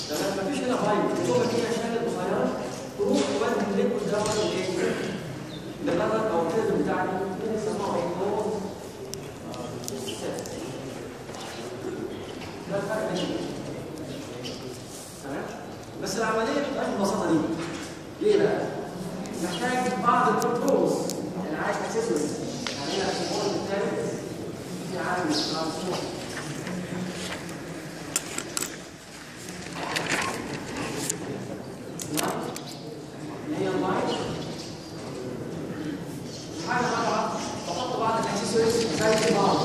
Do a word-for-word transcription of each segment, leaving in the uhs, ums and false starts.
تمام؟ مفيش هنا بايب، الصوبه فيها شانل قصيره تروح تودي الليكويد ده لايه؟ للغدر او الفيلم بتاعنا اللي بيسموه ايه؟ كلوز سيستم. ده الفرق بينهم. تمام؟ بس العمليه مش بالبساطه دي. ليه بقى؟ محتاج بعض الكنترولز، يعني عايز اكسسوارز. يعني هنا في البورد الثالث في عامل ترانسفور. اللي هي اللايت. حاجه طبعا بحط بعض الاكسسوارز زي بعض.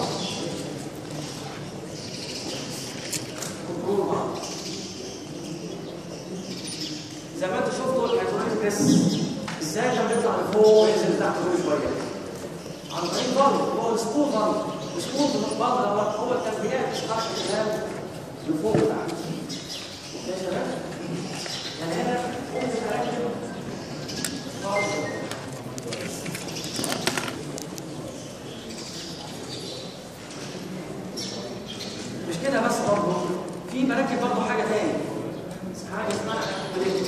كنترول بعض. زي ما انتم شفتوا الهيدروليك بريس ازاي كان بيطلع لفوق وينزل تحت كل شويه؟ عن طريق ضغط، هو السكول ضغط، السكول ضغط دوت هو التنبيهات بتاعت الكلام لفوق وتحت. اوكي يا شباب؟ يعني هنا ممكن اركب ضغط. مش كده بس برضه، في مراكب برضه حاجه ثانيه. حاجه اسمها اكوميليتور.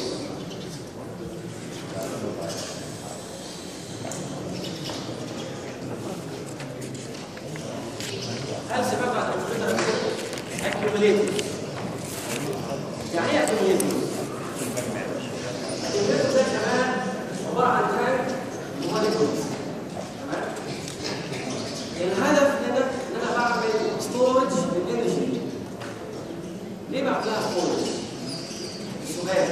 هل سبب بعد الاكوميليتور؟ اكوميليتور. يعني ايه اكوميليتور؟ الاكوميليتور ده كمان عباره عن تانك وموليكولز. تمام؟ الهدف هنا ان انا بعمل ستورج للانرجي. ليه بعملها ستورج؟ سؤال.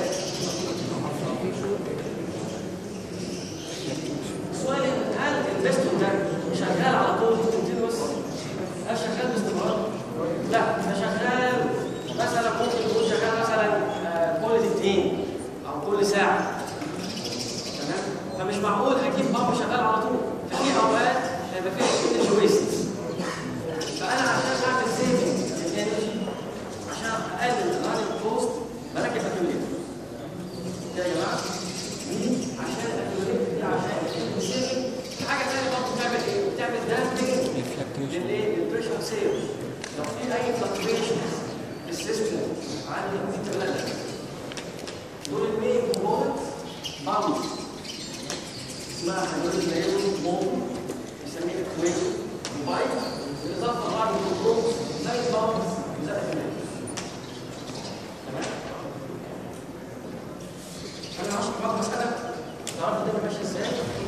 السؤال هل البستون ده شغال على طول كونتينوس؟ هل شغال باستمرار؟ لا، ده شغال مثلا ممكن يكون شغال مثلا كل دقيقتين او كل ساعه. تمام؟ فمش معقول اجيب بامب شغال على طول. في اوقات هيبقى فيه انرجي ويست. فانا عشان اعمل سيفنج للانرجي، عشان اقلل الراننج كوست، بركب اكيوميليتور. يا جماعه عشان الاكيوميليتور دي عشان السيفنج. في حاجه ثانيه برضه بتعمل ايه؟ بتعمل دامبنج للايه؟ للبريشر سيل. لو في اي فلكتويشنز في السيستم عندي في الثلاثه دول المين كومبوننتس بامب اسمها هيدروليك دايلوج بومب بنسميه اكويتور بايب، بالاضافه لبعض الكنترولز زي البامب زي الاكويتور. تمام؟ انا هشرح بقى مساله تعرفوا الدنيا ماشيه ازاي.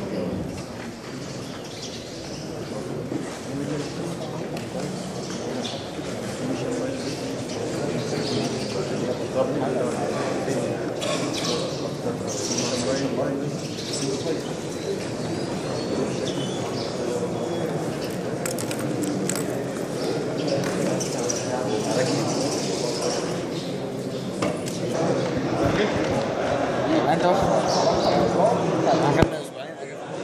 انت واخد عجبنا اسبوعين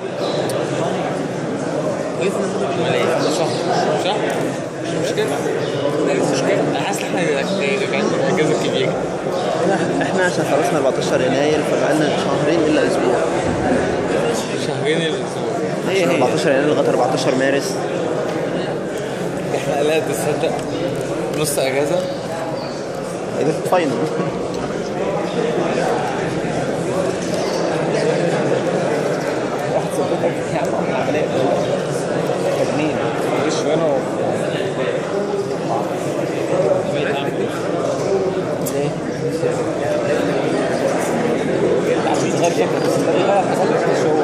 كويس ان شهر شهر مش مشكله مش مشكله. انا حاسس ان احنا راجعين من الاجازه الكبيره. احنا عشان خلصنا أربعتاشر يناير فبقالنا شهرين الا اسبوع. شهرين الا اسبوع. هي هي أربعتاشر يناير لغايه أربعتاشر مارس. احنا لا تصدق نص اجازه. اجازه فاينل. واحد صدقك يا عم العمليه تجميل مش وانا عشان غير فكره بس ده غلط حصل مش هو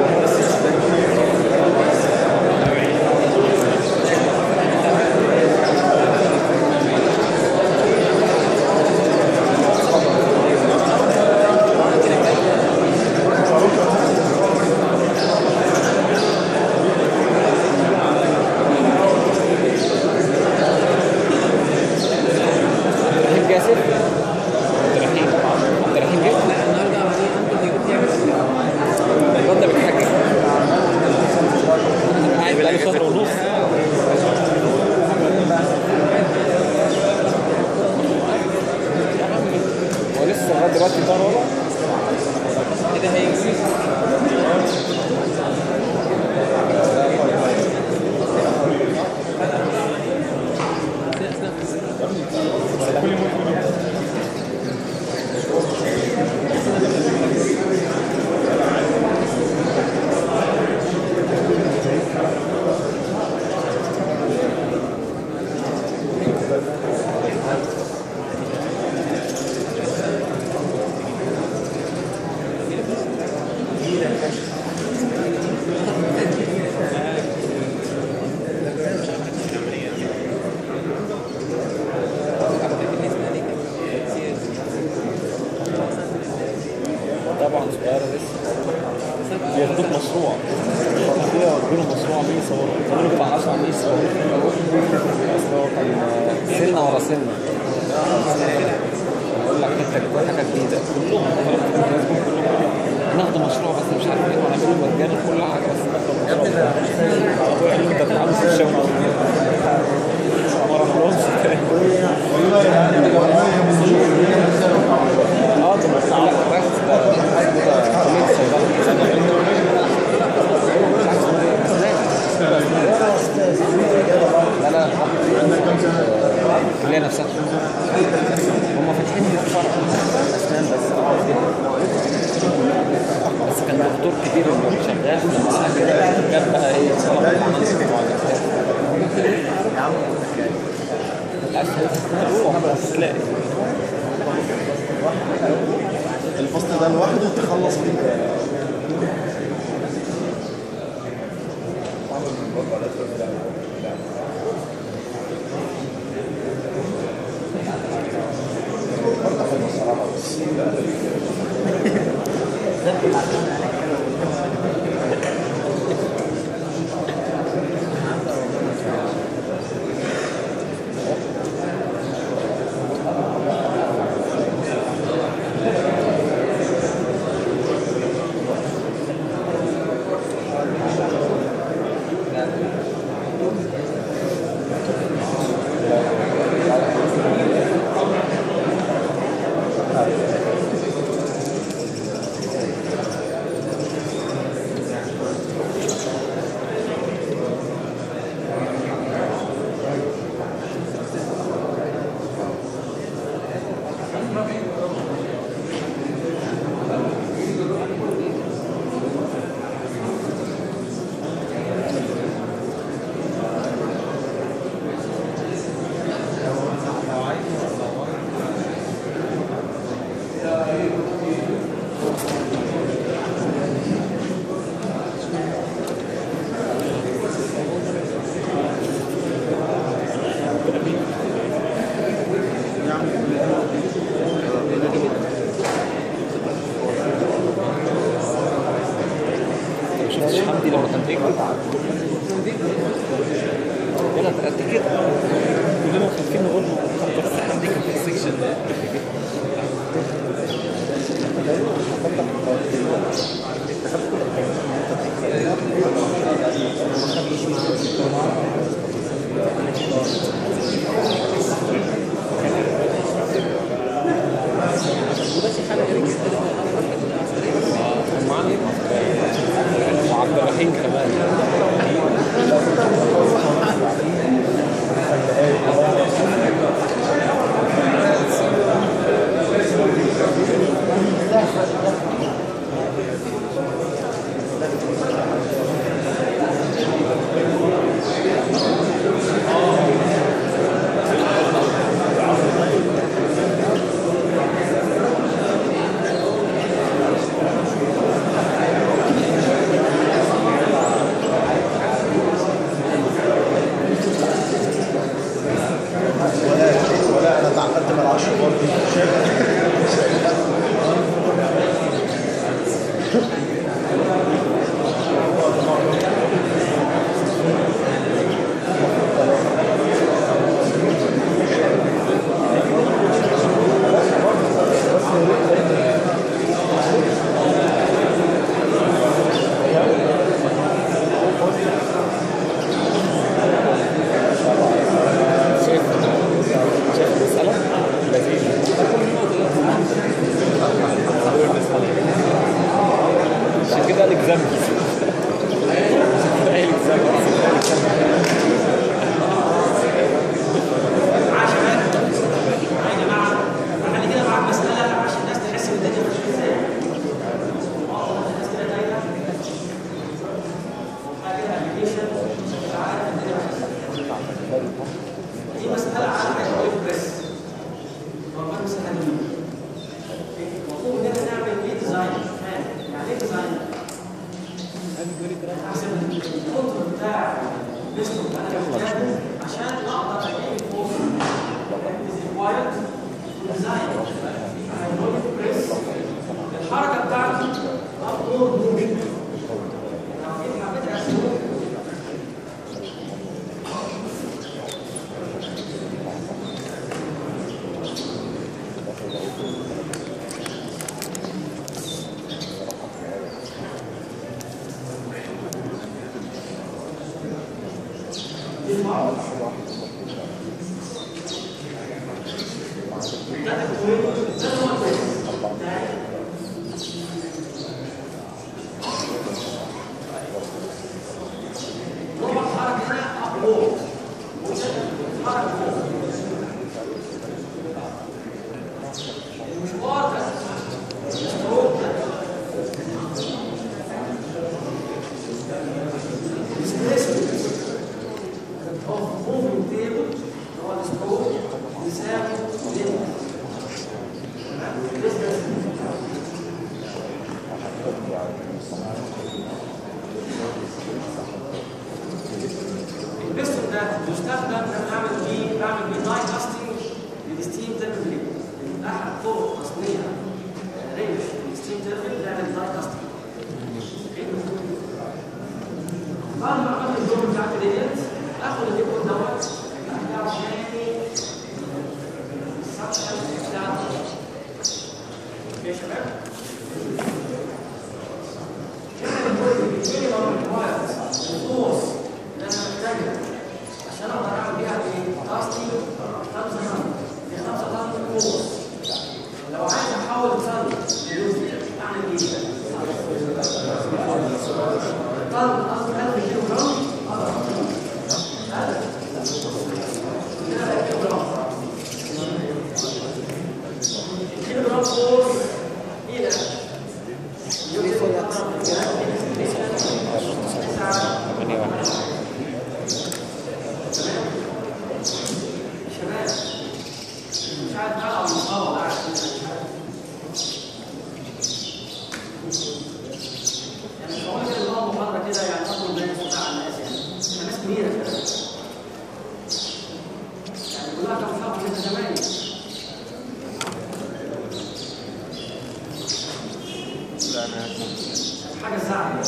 دلوقتي طار والله كده هيجي كل صوروا بتاع عشرة قميص اصل هو كان سنه ورا سنه بقول لك حته حاجه جديده كلهم ناخد مشروع بس مش عارف ايه ونعمله مجانا كل حاجه بس ناخد مشروع ابويا قال لي انت بتعمل في الشغل ما رحناش اه ده بس لا رحت كليه صيدله لا لا الكليه نفسها هم فاتحين فرع اسنان بس بس كان دكتور كبير اللي شغال جاب بقى ايه صلاه العمل يا عم تلاقي الفصل ده لوحده تخلص فيه. ده هو البيست بتاعي. نوع الحركه هنا ابورد حركه فوق المشوار ده الستروك ده displacement of moving table هو الستروك يساوي لين البستون ده يستخدم ان اعمل بيه بعمل بيه داي كاستنج للستيم تيربل. احد طرق تصنيع ريش الستيم تيربل بنعمل داي كاستنج. بعد ما عملت الجمله بتاعتي ديت اخد الليكويد دوت ارجعه تاني السطح بتاع الطرف. اوكي يا شباب؟ هنا الليكويد المينيمم ريكوايرد الفورس اللي انا محتاجها عشان اقدر اعمل بيها ايه؟ كاستنج خمسة طن دي خمسة طن فورس. لو عايز احول طن للوزن اعمل ايه؟ طن اصل ألف كيلو جرام هذا كده كيلو جرام كيلو جرام فورس الى شباب مش عارف على المصاب يعني مش هقول كده نظام محاضره كده يعني اطلب الناس بتاع الناس يعني احنا ناس كبيره كده يعني كلها كم شهر كده زمان لا انا حاجه تزعل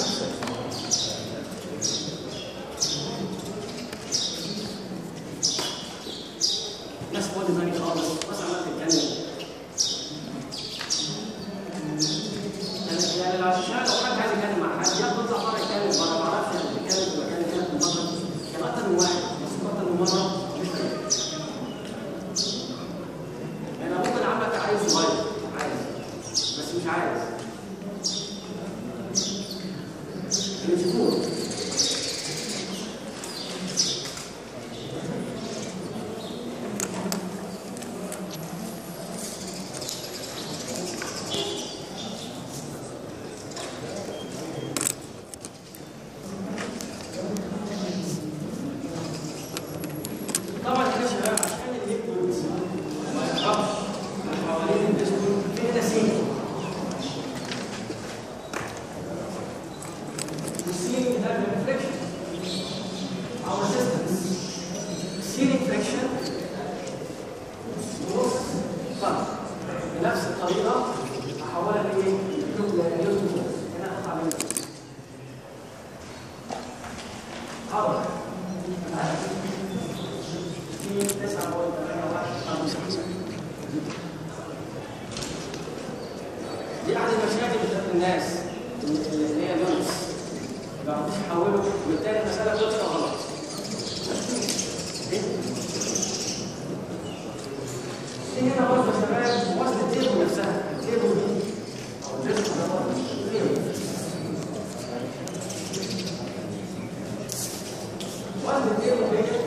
ناس فاضي ثاني خالص بس عمال تتكلم يعني لو عشان لو حد عايز يتكلم مع حد ياخد يطلع بره يتكلم بره ما اعرفش يعني بيتكلم في مكان هنا في المطر كان اكتر من واحد بس اكتر من مره مش فاهم يعني ممكن اعمل لك عايز صغير عايز بس مش عايز يشوفوه طبعا كده شباب عشان الليكويد ما يخرجش من حوالين البستون في هنا سين والسين ده الفريكشن او ريزيستنس السين فريكشن نص فرق بنفس الطريقه احولها لايه؟ لنيوتن هنا اقطع منه حرك دي احد المشاكل بتاعت الناس اللي هي يونس ما بيعرفوش يحولوا وبالتالي المساله بتطلع غلط. في هنا برضه يا شباب وزن التيبل نفسها التيبل دي او الجسم ده برضه وزن التيبل ديت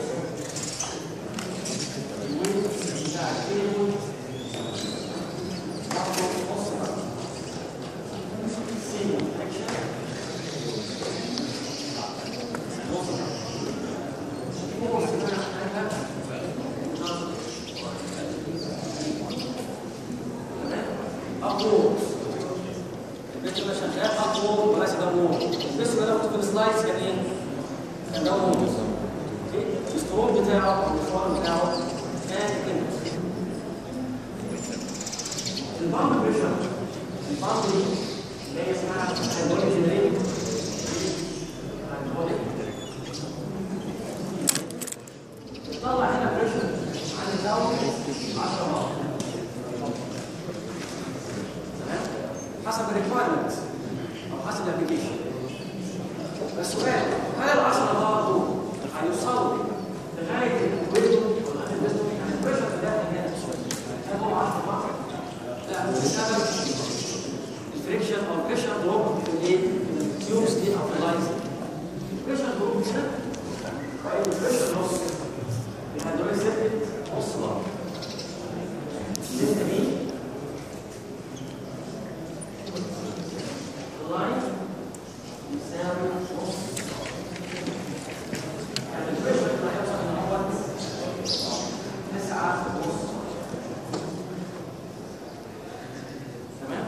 حسب الريكوايرمنت او حسب الابلكيشن. السؤال هل العشرة برضه هيوصلوا لغايه الويندو ولا الويندو يعني البريشر في ده هل هو عشرة بسبب الفريكشن او البريشر دروب في الايه؟ في التيوبس دي او في اللاينز. البريشر دروب هنا البريشر نص الهيدروليك سيركت نص بار. السته دي اللاين يساوي نص يعني البريشر اللي هيوصل ان هو تسعة ونص. تمام؟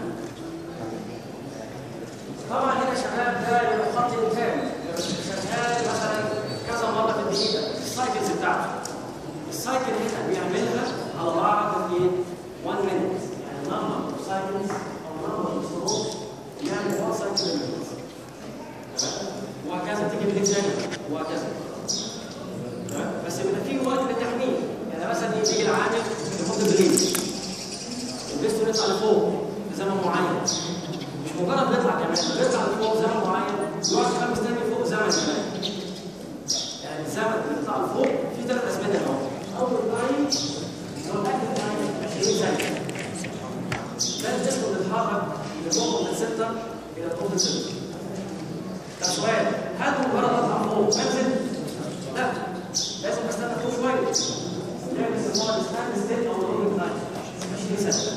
طبعا هنا شغال ده يبقى خط انتاج شغال مثلا كذا مره في الدقيقه السايكلز بتاعته. السايكل هنا بيعملها على بعض في واحد مينت يعني نمبر اوف سايكلز او نمبر اوف ستروكس يعني واحد سايكل مينت. وهكذا تيجي من الثاني وهكذا. بس بيبقى في وقت للتحميل يعني مثلا يجي العامل يحط بريد البيستون يطلع لفوق في زمن معين مش مجرد بيطلع كمان بيطلع لفوق في زمن معين يقعد كمان مستني فوق زمن كمان يعني الزمن اللي بيطلع لفوق في ثلاث ازمنه اهو. اول تايم اللي هو الاكتف تايم عشرين ثانيه ده البيستون بيتحرك من النقطه السنتر الى النقطه السنتر. طب سؤال هل مجرد اطلع فوق انزل؟ لا لازم استنى فوق شويه يعني بيسموها الستاند ستيت او الرولينج تايم عشرين ثانيه.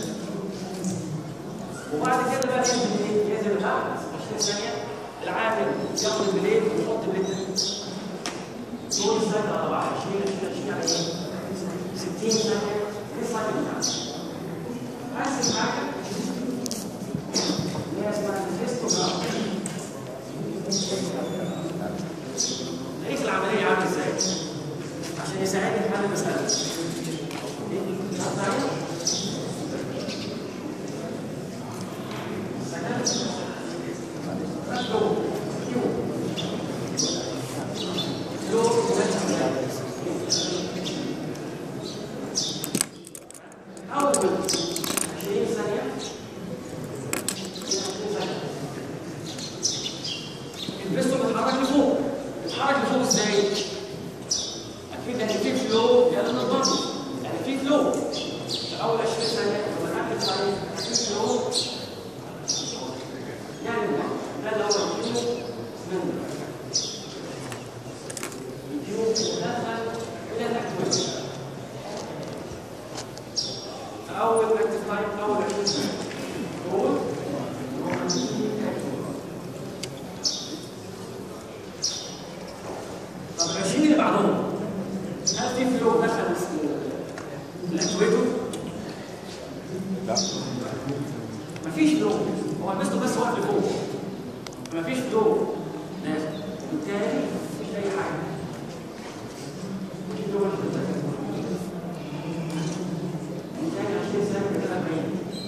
وبعد كده بقى ينزل ايه؟ ينزل العامل عشرين ثانيه العامل ياخد البليد ويحط بليد دول ثانيه على بعض عشرين عشرين عشرين يعني ايه؟ ستين ثانيه دي السايكل بتاعتي. احسن حاجه اللي هي اسمها الهيستوجراف. نقيس العمليه عامله ازاي؟ عشان يساعدني في حل المساله. أول عشرين ثانية البيستون بيتحرك لفوق. بيتحرك لفوق ازاي؟ أكيد يعني في فلو يقلل الضغط يعني في فلو. أول عشرين ثانية لما نعمل تايم في فلو يعني ده اللي هو الكيو من الكيو مدخل إلى الأكتيفيشن. أول أكتيف تايم أول عشرين ثانية دول طب العشرين اللي بعدهم هل في فلو دخل الاكتويتور؟ لا مفيش فلو هو البيستون بس واقف لفوق مفيش فلو لازم بالتالي مفيش اي حاجه مفيش فلو بالتالي عشرين ثانيه كده أربعين.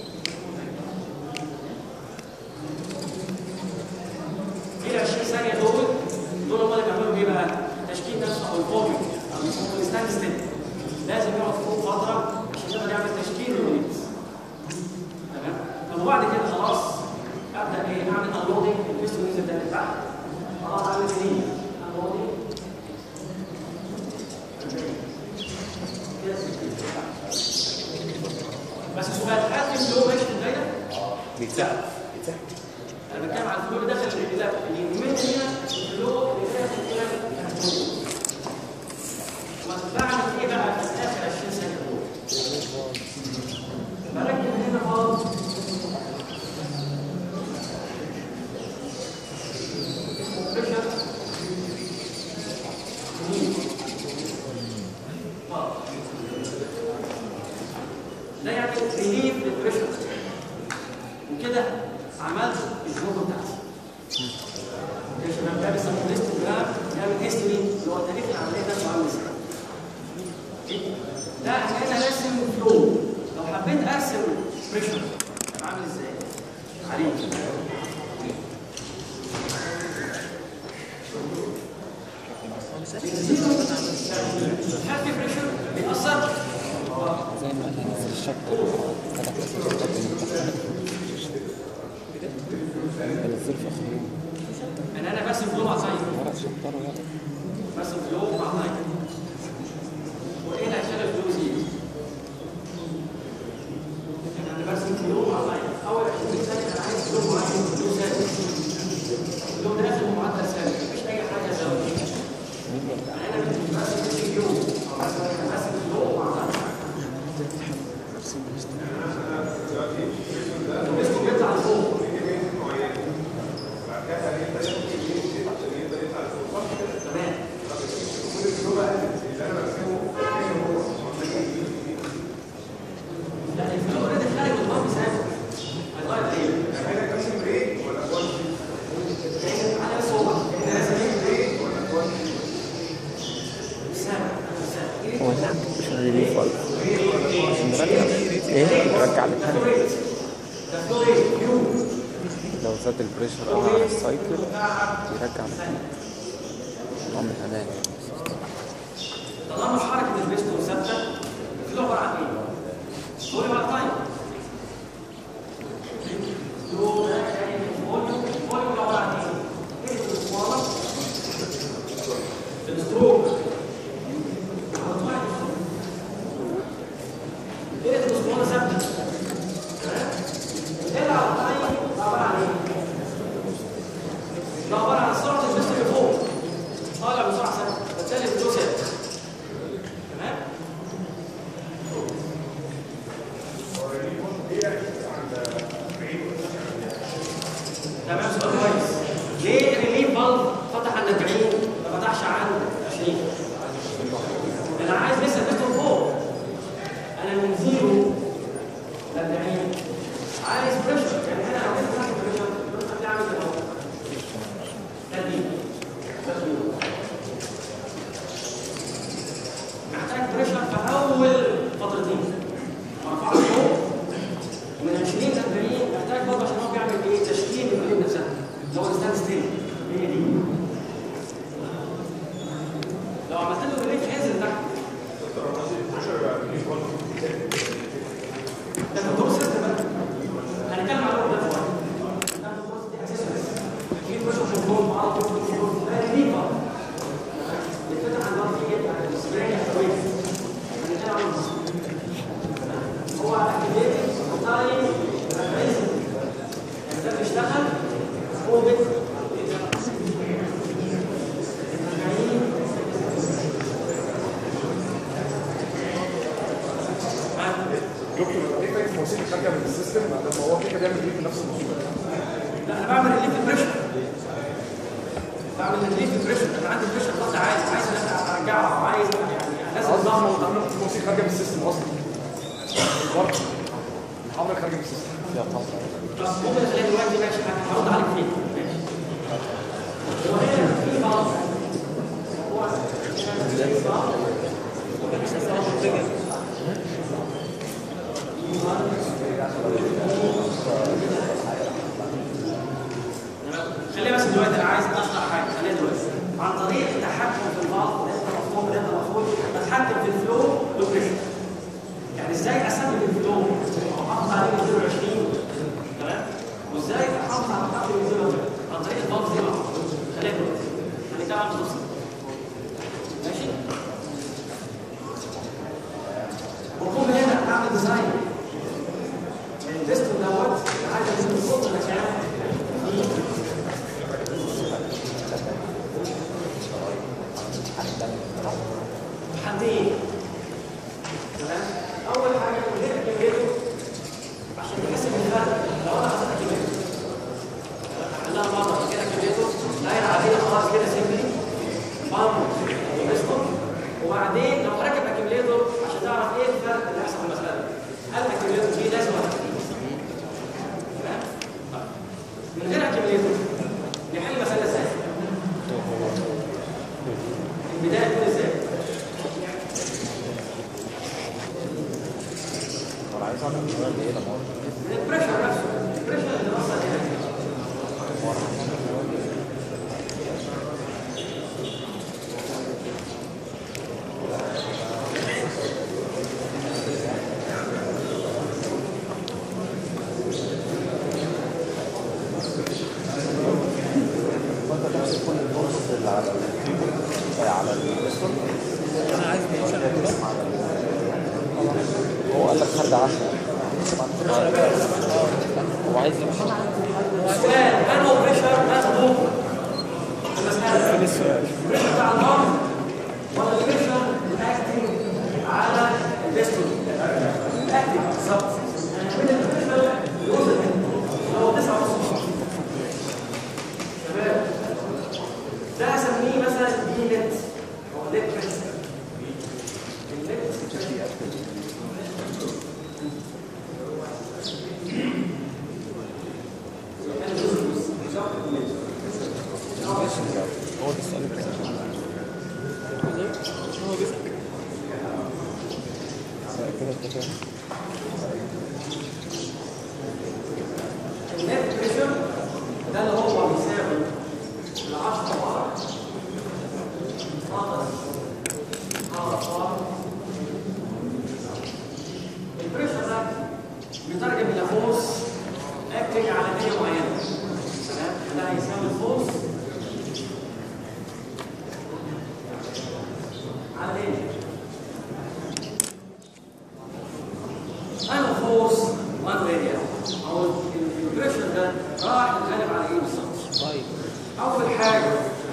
ايه ال عشرين ثانيه دول دول هم اللي بيعملوا ايه بقى؟ التشكيل نفسه او الفورمينج او بيسموه الستاند ستيب لازم يقعد فوق فتره عشان يقدر يعمل تشكيل للونيتس. تمام؟ طب وبعد كده خلاص ابدا ايه؟ اعمل انلودنج البيستون ينزل تاني تحت خلاص اعمل كلين انلودنج بس السؤال هل في فلو ماشي في الدايره؟ بيتسحب بيتسحب. انا بتكلم عن الفلو اللي داخل الانجلاف اللي يهمني هنا الفلو اللي داخل الانجلاف. بعمل ايه بقى في اخر عشرين ثانيه دول؟ بركب هنا خالص اسمه بريشر ده يعني ريليف للبريشر وكده عملت الجوب بتاعتي. يا شباب ده بيسموه هيستوجرام ده من هيستوري اللي هو تاريخ العمليه ده عامل ازاي. ده انا راسم فلو لو حبيت ارسم بريشر هبقى عامل ازاي؟ عليه هل في بريشر بيأثر؟ زي ما قلنا نفس الشكل فتح نفس الشكل الزلفة خيوم يعني انا برسم فلو مع ساين ورق شطر ورق برسم فلو مع ساين وايه اللي هيشغل الفلو دي؟ يعني انا برسم فلو مع ساين ده فلو ريت ده فلو ريت يو لو زاد البريشر قوي على السايكل يرجع نوع من الامان. طالما حركه البيستون ثابته الفلو عباره عن ايه؟ قولي بقى تايم فلو ده يعني فوليوم فوليوم عباره عن ايه؟ ايه الاسطوانه الستروك ايه الاسطوانه ثابته تمام؟ ايه على التايم عباره عن ايه؟ ده عباره عن سرعه البيستون لفوق طالع بسرعه ثابته بالتالي الفلو ثابت تمام؟ تمام سؤال كويس. ليه الريليف فالف فتح عند أربعين ما فتحش عند عشرين؟ انا عايز لسه البيستون فوق. انا من زيرو ل أربعين عايز بريشر، يعني هنا لو جبت تحت بريشر البريشر بتاعي عامل كده اهو. تدريب محتاج بريشر في اول فترتين. مرفوع فوق ومن عشرين ل أربعين محتاج برضه عشان هو بيعمل ايه؟ تشكيل القلوب نفسها اللي هو الستاند ستيل. هي دي لو عملت له ريليف هينزل تحت. ده كنترول سيستم بقى هنتكلم على ده شويه. ده كنترول سيستم في بريشر كنترول مع الكنترول كنترول ده ريليف بقى بيتفتح عند ضغط ايه؟ يعني السبراي كويس هنتكلم عنه. هو اكتيفيتد تايم ميكانيزم يعني ده بيشتغل هو بيت دكتور ايه فايده موسيقى خارجه من السيستم لما هو كده بيعمل ايه في نفس الموسيقى؟ لا انا بعمل ريليف بريشر بعمل ريليف بريشر انا عندي بريشر ضغط عالي عايز ارجعه او عايز يعني انزل الضغط. الموسيقى خارجه من السيستم اصلا برضه الحمراء خارجه من السيستم يا طبعا ممكن تلاقي دلوقتي ماشي هرد عليك فيه ماشي. هو هنا في بعض هو خلينا بس دلوقتي انا عايز اشرح حاجه. خلينا دلوقتي عن طريق التحكم في الفالف اللي انت مفهوم اللي انت مفهوم بتحكم في الفلو لوكيشن. يعني ازاي اثبت الفلو واحافظ عليه من صفر ل عشرين تمام؟ وازاي احافظ على الخط من صفر ل عشرين عن طريق الفالف دي بقى. خلينا دلوقتي هنتكلم عن التفصيل ماشي؟ وكل هنا اعمل ديزاين البيستون دوت عايز اجيب الصوت مكان حدين تمام. اول حاجه كلنا كميته عشان تحس بالفرق. لو انا حطيت كميته عملناها مره كده كميته داير عليه خلاص كده سيمبلي بامب بيستون وبعدين لو راكب اكيميليتور عشان تعرف ايه الفرق اللي هيحصل في المساله. هل الاكيميليتور دي لازم ولا تمام؟ من غير اكيميليتور نحل المساله ازاي؟ البدايه تكون ازاي؟ انا عايز اعمل ايه لما من البريشر نفسه البريشر اللي وصل هنا هو قال لك خارج عشرة هو عايز السؤال هل هو بريشر ماخده المسألة البريشر بتاع النار ولا البريشر الاكتنج على البيستون الاكتنج بالظبط من البريشر اللي وصل هو تسعة ونص تمام. ده هسميه مثلا دي نت او نت بريشر هو بيسأل هو بيسأل كده كده ده فورس اكتنج على اريا معينه. تمام؟ ده هيساوي الفورس على اريا. انا فورس وان اريا او البريشر ده راح يتغلب على ايه بالظبط؟ طيب اول حاجه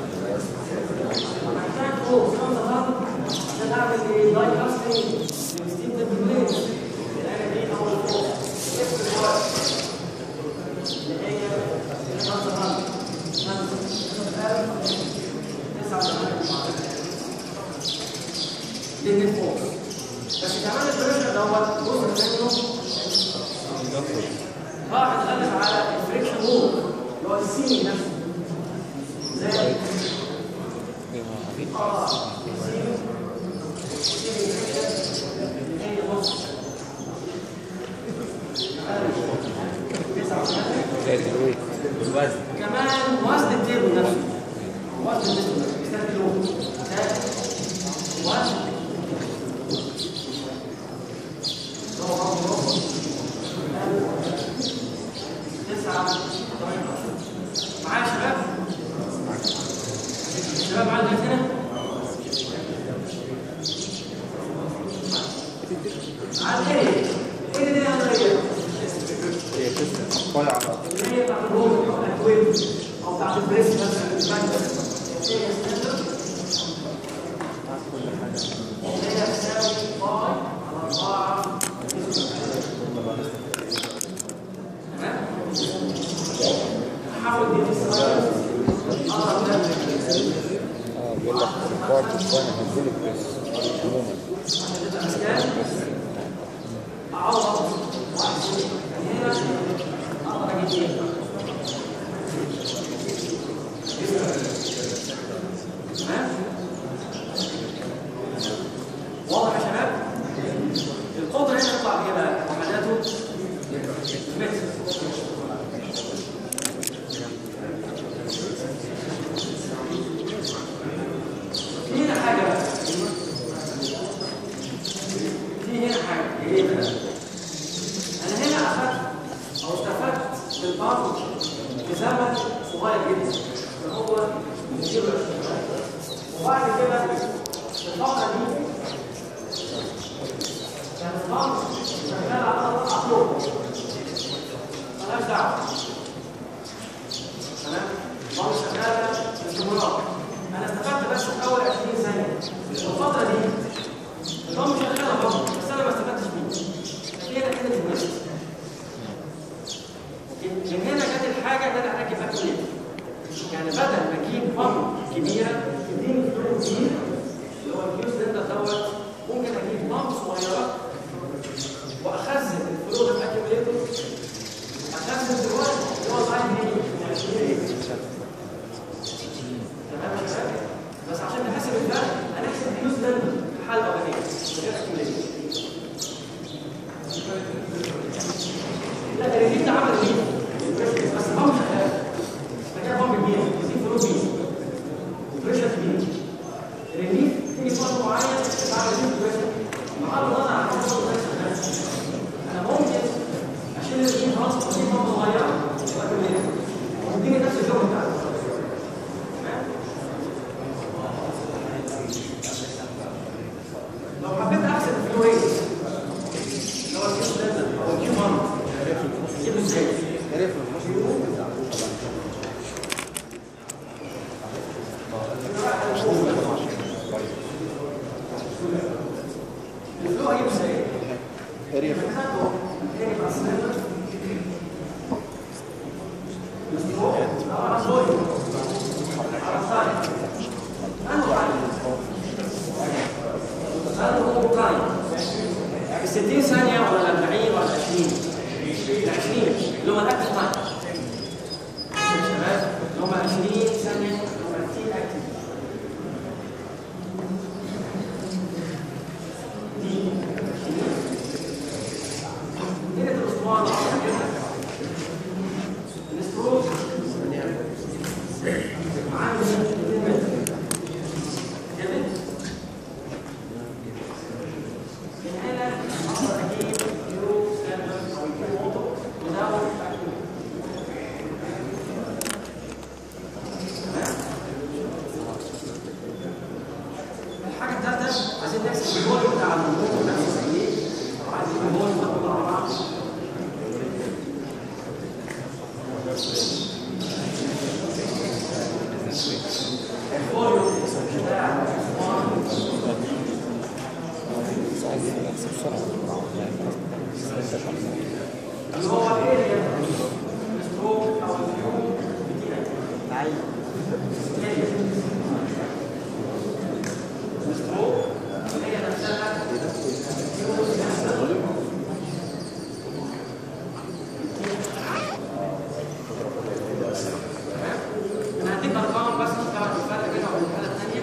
محتاج فورس خمسة طن عشان اعمل ايه؟ داي كاستنج للستيم تمبليت. انا دي اول فورس اف الواي اللي هي خمسة طن خمسة تسعة دي الفورس. بس كمان البريشر دوت جزء منه راح يتغلب على الفريكشن وول اللي هو السي نفسه. زي اه السي هي بص كمان وزن التيبل نفسه. وزن التيبل بيستخدموه وزن معايا شباب؟ شباب معايا لغايه هنا؟ عاد ايه؟ ايه دي انا ايه؟ هي قصه طالعه اللي هي بتاعت الروز او الاكويد او بتاعت البريس مثلا البنك. ايه يا ستاندر؟ اللي هي تساوي باي على أربعة. تمام؟ نحاول دي السؤال اه ده اه بيقول لك البارت الثاني هنزل بريس عموما اعوض واحد هنا اقدر اجيب تمام؟ واضح يا شباب؟ القدره هنا تطلع بايه بقى؟ وحداته متر. في هنا حاجه بقى. في هنا حاجه ايه بقى؟ انا هنا اخذت او استفدت بالبعض بزمن صغير جدا اللي هو زيرو عشرين. وبعد كده الفتره دي كان البعض شغال على اربع طرق مالهاش دعوه. تمام؟ البعض شغاله باستمرار. انا استفدت بس في اول عشرين ثانيه. الفتره دي البعض شغاله برضه بس انا ما استفدتش بيه. هنا كده الويست. من هنا جت الحاجه اللي انا اركب اكل يعني بدل ما اجيب بامب كبيره تديني فلوس كتير اللي هو الفلوس اللي انت دوت ممكن اجيب بامب صغيره واخزن الفلوس الاكيوميليتور اخزن دلوقتي اللي هو العين هي تمام يا شباب؟ بس عشان نحسب الفرق هنحسب فلوس ده حاله اولانيه غير اكيوميليتور. لا الريليف ده عمل ريليف بس بامب شغال. فجاه بامب كبير يزيد فلوس بيه بريشر كبير. الريليف تيجي في وقت معين بعمل ريليف بريشر بغض النظر عن الفلوس اللي شغال. انا ممكن اشيل الريليف خلاص واجيب بامب صغيره وتديني نفس الجو بتاعها. تمام؟ لو حبيت احسب الفلو ريت اللي هو الكيو ستاندرد او الكيو مانت اجيبه ازاي؟ الفلو هجيبه ازاي؟ اريا اريا بتاع السلندر على صوت على الثاني انه هذا هو التايم ستين ثانية ولا أربعين ولا عشرين؟ عشرين اللي هم الأكتف تايم. شباب اللي هم عشرين ثانية اللي هم عشرين أكتف. دي هنا الأسطوانة واضحة كده. السكرو عامل اتنين متر. جميل؟ من هنا أقدر أجيب كيلو ستاندرد أو كيلو موتور الفوليوم بتاع اللي هو الاريا ستروك او الفيو بتاعي ستروك هي نفسها انا هديك ارقام بس تعرف الفرق بينها وبين الحاله الثانيه.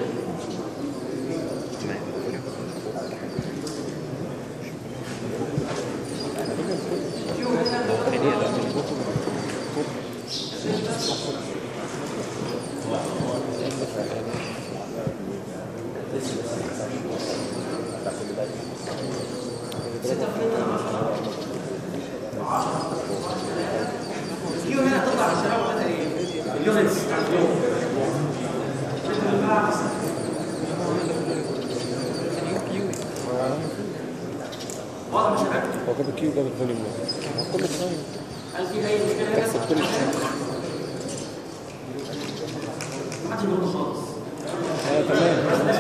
الكيو هنا تطلع على الشباب مثلا ايه؟ اليونتس بتاع اليوم. واضح يا شباب؟ هو جاب الكيو جاب الفوليوم هو كله تمام. هل في اي مشكله هنا؟ تحسب كل شيء. ما حدش بيرد خالص. اه تمام.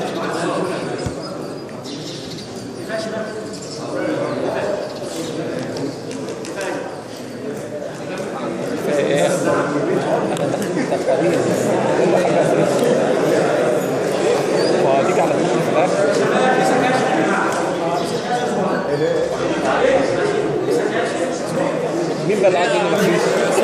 كفايه شباب. ايه تقارير كل حاجه وهتيجي على طول في الاخر. مين بقى اللي عايز يقول مفيش؟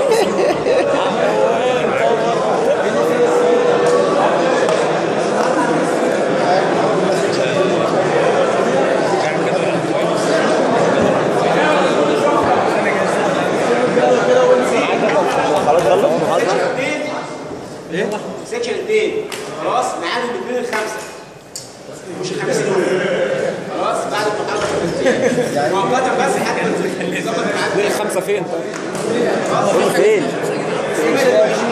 خلاص يلا محاضرة ايه؟ سكشن اثنين خلاص ميعاد الاثنين الخمسه مش الخميس الاول خلاص بعد المحاضره مؤقتا بس حتى نظبط الميعاد. الخمسه فين؟ فين؟